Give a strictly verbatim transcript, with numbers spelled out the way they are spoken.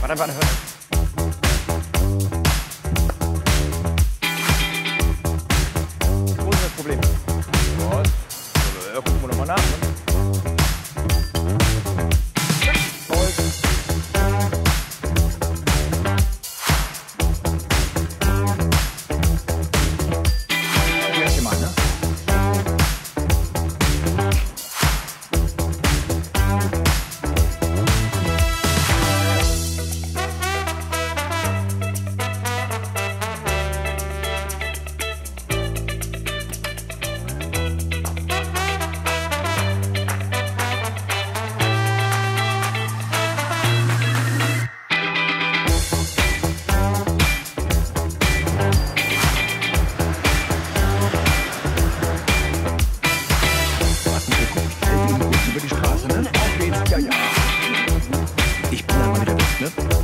Warte, warte, warte. Wo ist das Problem? Was? Ja, gucken wir nochmal nach. Ne? Ich bin dann mal wieder weg, ne?